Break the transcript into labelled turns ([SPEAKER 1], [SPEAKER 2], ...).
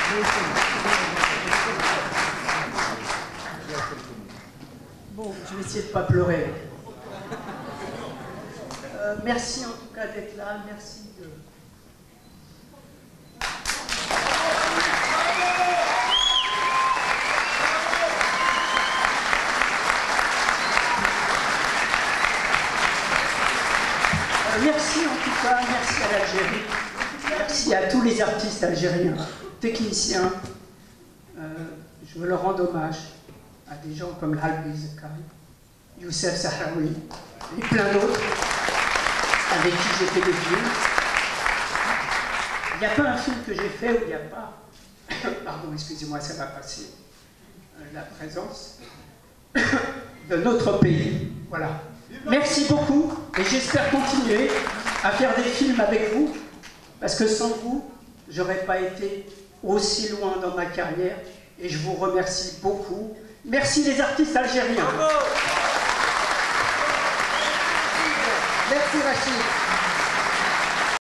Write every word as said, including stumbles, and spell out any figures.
[SPEAKER 1] Bon, je vais essayer de ne pas pleurer. Euh, merci en tout cas d'être là, merci de... Euh, merci en tout cas, merci à l'Algérie, merci à tous les artistes algériens, techniciens. Euh, je veux leur rendre hommage à des gens comme Albi Zakari, Youssef Sahraoui et plein d'autres avec qui j'ai fait des films. Il n'y a pas un film que j'ai fait où il n'y a pas, pardon, excusez-moi, ça va passer, euh, la présence de notre pays. Voilà. Merci beaucoup et j'espère continuer à faire des films avec vous parce que sans vous, je n'aurais pas été aussi loin dans ma carrière et je vous remercie beaucoup. Merci les artistes algériens.
[SPEAKER 2] Merci Rachid.